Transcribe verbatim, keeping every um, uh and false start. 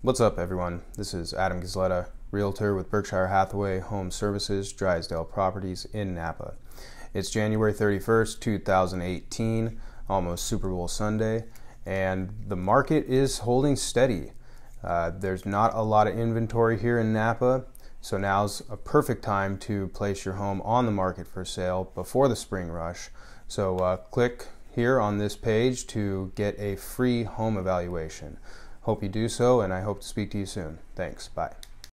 What's up, everyone? This is Adam Gazletta, Realtor with Berkshire Hathaway Home Services, Drysdale Properties in Napa. It's January thirty-first, two thousand eighteen, almost Super Bowl Sunday, and the market is holding steady. Uh, there's not a lot of inventory here in Napa, so now's a perfect time to place your home on the market for sale before the spring rush. So uh, click here on this page to get a free home evaluation. Hope you do so, and I hope to speak to you soon. Thanks. Bye.